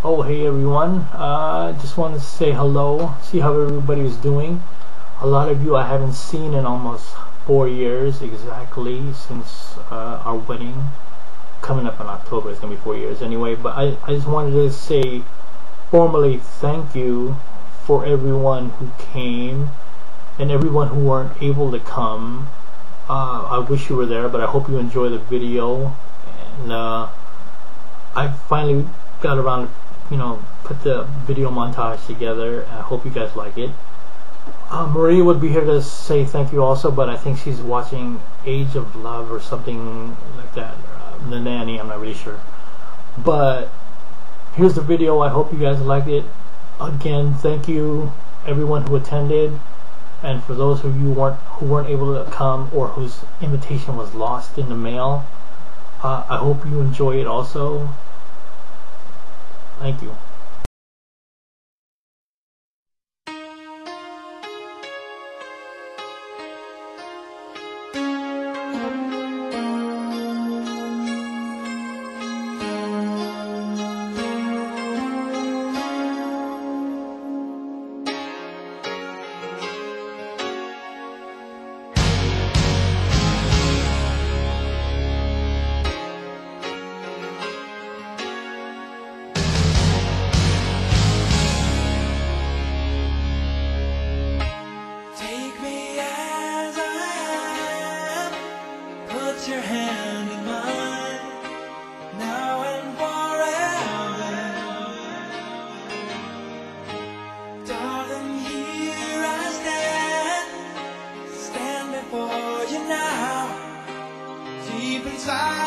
Oh, hey everyone. Just wanted to say hello, see how everybody is doing. A lot of you I haven't seen in almost 4 years exactly since our wedding. Coming up in October, it's gonna be 4 years anyway. But I just wanted to say formally thank you for everyone who came and everyone who weren't able to come. I wish you were there, but I hope you enjoy the video. And I finally got around to put the video montage together. I hope you guys like it. Maria would be here to say thank you also, but I think she's watching Age of Love or something like that. The Nanny, I'm not really sure. But here's the video. I hope you guys like it. Again, thank you everyone who attended, and for those of you who weren't able to come or whose invitation was lost in the mail, I hope you enjoy it also. Thank you. Put your hand in mine, now and forever. Darling, here I stand before you now, deep inside.